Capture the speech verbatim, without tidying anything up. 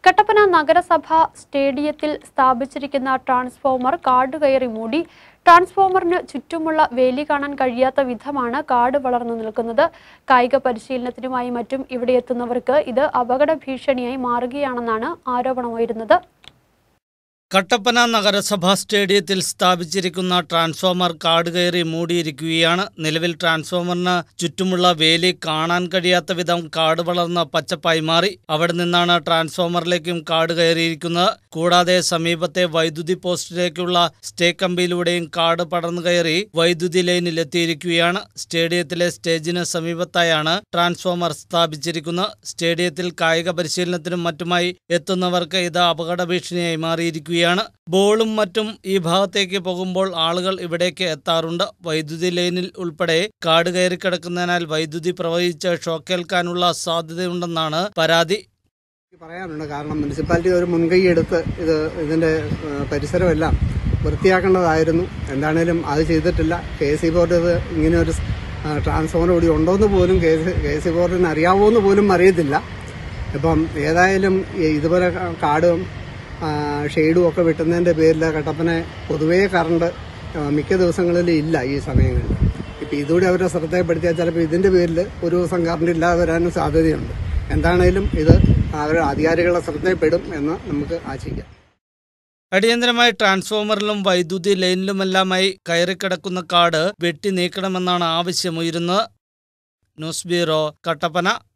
കട്ടപ്പന നഗരസഭ സ്റ്റേഡിയത്തിൽ സ്ഥാപിച്ചിരിക്കുന്ന ട്രാൻസ്ഫോമർ കാട് കയറി മൂടി. ട്രാൻസ്ഫോമറിന് ചുറ്റുമുള്ള വേലി കാണാൻ കഴിയാത്ത വിധമാണ് കാട് വളർന്നു നിൽക്കുന്നത്. കായിക പരിശീലനത്തിനുമായി മറ്റും ഇവിടെ എത്തുന്നവർക്ക് ഇത് അപകട ഭീഷണിയായി മാറുകയാണെന്നാണ് ആരോപണമുയരുന്നത്. കട്ടപ്പന നഗരസഭ സ്റ്റേഡിയത്തിൽ സ്ഥാപിച്ചിരിക്കുന്ന ട്രാൻസ്ഫോമർ കാട് കയറി മൂടിയിരിക്കുകയാണ്. നിലവിൽ ട്രാൻസ്ഫോമറിന് ചുറ്റുമുള്ള വേലി കാണാൻ കഴിയാത്ത വിധം കാട് വളർന്ന പച്ചപ്പായി മാറി. അവിടെ നിന്നാണ് ട്രാൻസ്ഫോമറിലേക്കും കാട് കയറിയിരിക്കുന്നത്. കൂടാതെ സമീപത്തെ വൈദ്യുതി പോസ്റ്റിലേക്കുള്ള സ്റ്റേ കമ്പിയിലൂടെയും കാട് പടർന്നു കയറി വൈദ്യുതി ലൈനിൽ എത്തിയിരിക്കുകയാണ്. സ്റ്റേഡിയത്തിലെ സ്റ്റേജിന് സമീപത്തായാണ് ട്രാൻസ്ഫോമർ സ്ഥാപിച്ചിരിക്കുന്നത്. സ്റ്റേഡിയത്തിൽ കായിക പരിശീലനത്തിനും മറ്റുമായി എത്തുന്നവർക്ക് ഇത് അപകട ഭീഷണിയായി മാറിയിരിക്കുകയാണ്. ബോളും മറ്റും ഈ ഭാഗത്തേക്ക് പോകുമ്പോൾ ആളുകൾ ഇവിടേക്ക് എത്താറുണ്ട്. വൈദ്യുതി ലൈനിൽ ഉൾപ്പെടെ കാട് കയറി കിടക്കുന്നതിനാൽ വൈദ്യുതി പ്രവഹിച്ച് ഷോക്കേൽക്കാനുള്ള സാധ്യതയുണ്ടെന്നാണ് പരാതി. പറയാനുണ്ട്. കാരണം മുനിസിപ്പാലിറ്റി ഒരു മുൻകൈ എടുത്ത് ഇത് ഇതിന്റെ പരിസരമെല്ലാം വൃത്തിയാക്കേണ്ടതായിരുന്നു. എന്താണേലും അത് ചെയ്തിട്ടില്ല. കെ സി ബോർഡ് ഇത് ഇങ്ങനെ ഒരു ട്രാൻസ്ഫോമർ കൂടി ഉണ്ടോയെന്ന് പോലും കെ സി ബോർഡിന് അറിയാവോന്ന് പോലും അറിയത്തില്ല. ഇപ്പം ഏതായാലും ഇതുപോലെ കാടും ഷെയ്ഡും ഒക്കെ വെട്ടുന്നതിൻ്റെ പേരിൽ കട്ടപ്പന പൊതുവേ കറണ്ട് മിക്ക ദിവസങ്ങളിൽ ഇല്ല ഈ സമയങ്ങളിൽ. ഇപ്പം ഇതുകൂടി അവരെ ശ്രദ്ധപ്പെടുത്തിയാൽ ചിലപ്പോൾ ഇതിൻ്റെ പേരിൽ ഒരു ദിവസം കറണ്ട് ഇല്ലാതെ വരാനും സാധ്യതയുണ്ട്. എന്താണേലും ഇത് അവരുടെ അധികാരികളുടെ ശ്രദ്ധയിൽപ്പെടും എന്ന് നമുക്ക് ആശിക്കാം. അടിയന്തരമായി ട്രാൻസ്ഫോമറിലും വൈദ്യുതി ലൈനിലുമെല്ലാമായി കയറിക്കിടക്കുന്ന കാട് വെട്ടി നീക്കണമെന്നാണ് ആവശ്യമുയരുന്നത്. News bureau, Kattappana.